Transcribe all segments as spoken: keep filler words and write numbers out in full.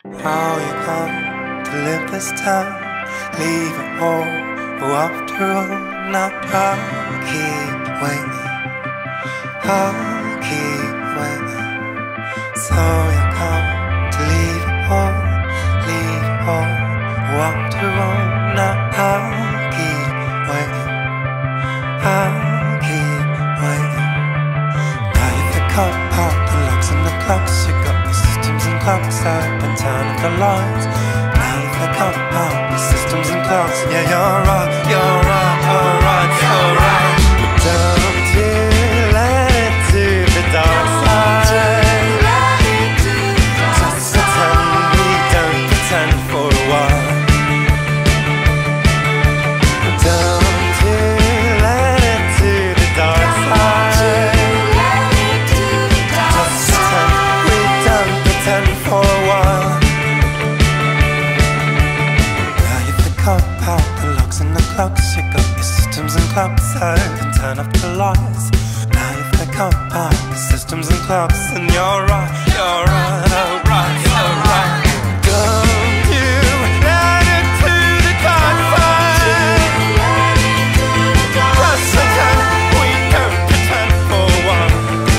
How you come to live this town, leave it all, oh after all, now I'll keep waiting, I'll keep waiting. So you come to leave it all, leave it all, oh after all, now I'll keep waiting, I'll keep waiting. Now you pick up out the locks and the clocks, you got the systems and clocks up and turn up the lights. Now you pick up out the systems and clocks. Yeah, you're right, you're right, you're right, you're right. But don't you let it to the dark side. Just pretend we don't pretend for a while. But don't you let it to the dark side. Just pretend we don't pretend for a while. Now you pick up out the locks and the clocks, you got your systems and clocks out and turn up the lights. Now you pick up out the systems and clocks, and you're right, you're right, oh right, you're right. Don't you let it to the dark side. Just pretend we don't pretend for a while.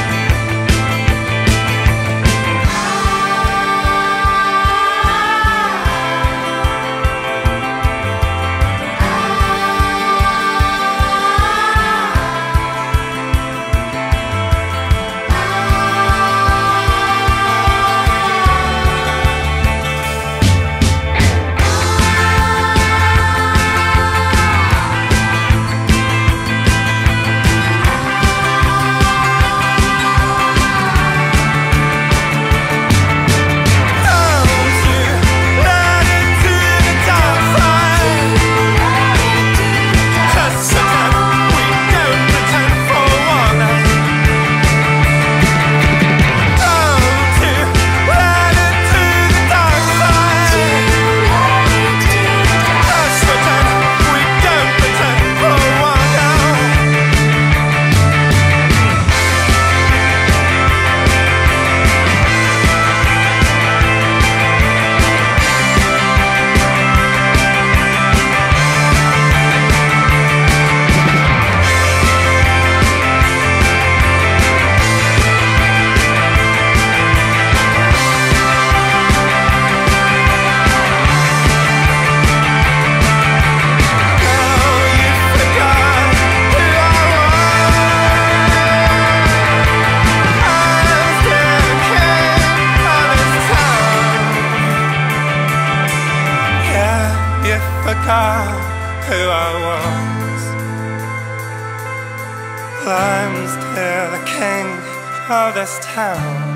Forgot who I was. I'm still the king of this town.